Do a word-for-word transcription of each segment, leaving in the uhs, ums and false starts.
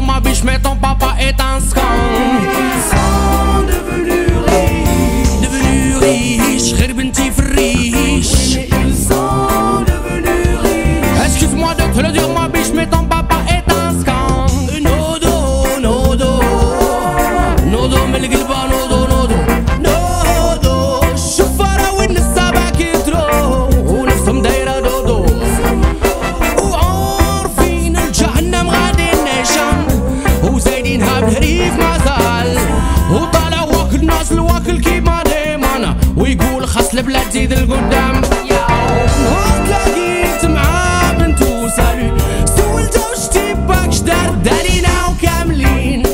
ma biche, mais ton papa est un scam. Ils sont devenus riches, devenus riches, غير بنتي في الريش. mais ils sont devenus riches. Excuse-moi de te le dire ma biche, mais ton papa est un scam. نودو نودو نودو من القلبة نودو نودو نودو. الشفارة والنسابة كيدرو ونفسهم دايرة دودو، وعارفين الجهنم غادي نيشان، وزايدينها بالهريف مازال، وطالع واكل الناس الواكل كيما ديما، ويقول خاص البلاد تزيد القدام. وتلاقيت مع بنتو سالي، سولتو شتي باك شدار دارينا وكاملين.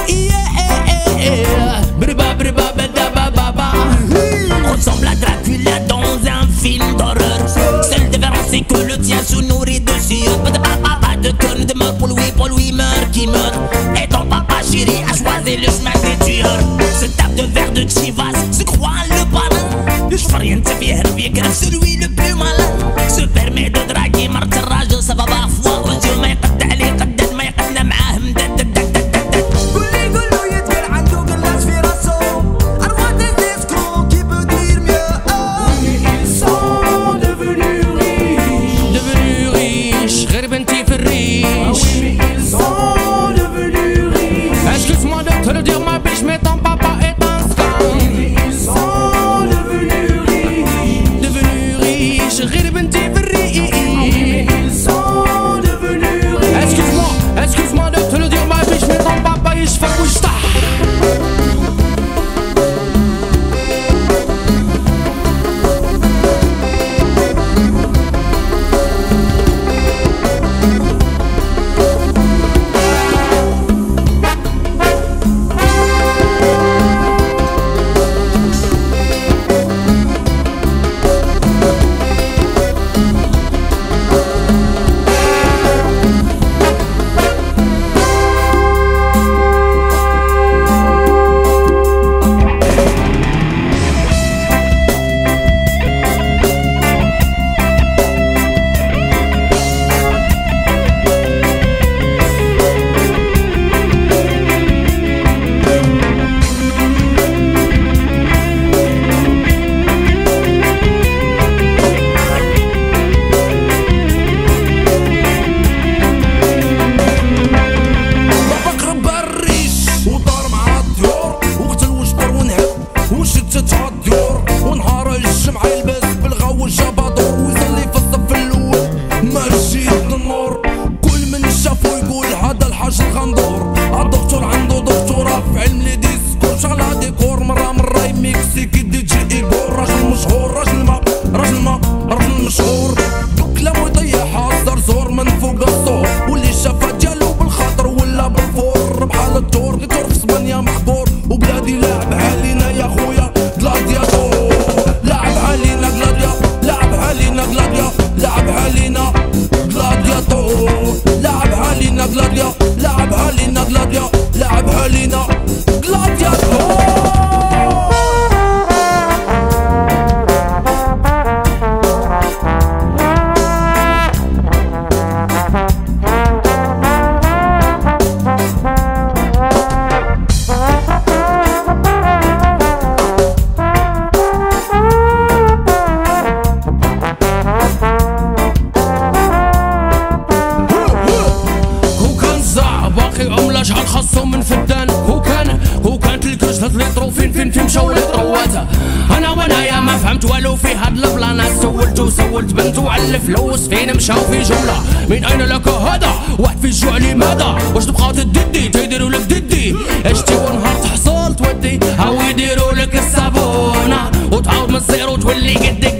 بربا بربا بدا بابا با. On ressemble à Dracula dans un film d'horreur. Seule différence c'est que le tien se nourrit de sueur. Pas de papa, pas de conne de mort pour lui, pour lui meurt qui meurt. Et ton papa chéri a choisi le chemin des tueurs. Se tape de verre de Chivas, se croit le parrain. Le chevrien te fait herbier grave celui le plus malin. Se permet de draguer مرت الراجل ça va parfois aux yeux ما يقد عليه قداد ما يقدنا معاه مدد دد دد دد. قولي قولو يتقال عنده قلاش في راسو، أرواد الديسكو كي peut dire mieux. Ils sont devenus riches, devenus riches, غير بنتي في الريش. ils sont devenus riches. Excuse-moi de te le dire ma biche, mais ton papa est un scam. Ils sont devenus riches, devenus riches, غير بنتي في الريش. ils sont devenus riches. Excuse-moi, excuse-moi de te le dire ma biche, mais ton papa يشفك ويشطح. الدكتور عنده دكتوراه في علم لي ديسكور، شغلة ديكور مرة مرة يميكسيكي دي جي ايغور. راجل مشهور راجل ما راجل ما راجل مشهور، بكلام ويطيحها زرزور من فوق السور، واللي شافها ديالو بالخاطر ولا بالفور. بحال الدور ديكور في اسبانيا محبور، وبلادي لاعبها لينا يا خويا غلادياتور. لاعبها لينا غلاديا لاعبها لينا غلاديا لاعبها لينا غلادياتور. لاعبها لينا غلاديا لعبها لينا غلاديا لعبها لينا غلادياتور. شحال خاصهم من فدان، هو كان هو كانت الكرش هاد ليطرو فين فين فين مشاو ليطرواتها. انا وانايا ما فهمت والو في هاد البلانات، سولت وسولت بنت وعلى الفلوس فين مشاو في جمله. من اين لك هذا؟ واحد في الجوع لماذا؟ واش تبقاو تددي تيديروا لك ددي؟ اشتي ونهار تحصل تودي، هاو يديروا لك الصابونه وتعاود من الزيرو تولي قدك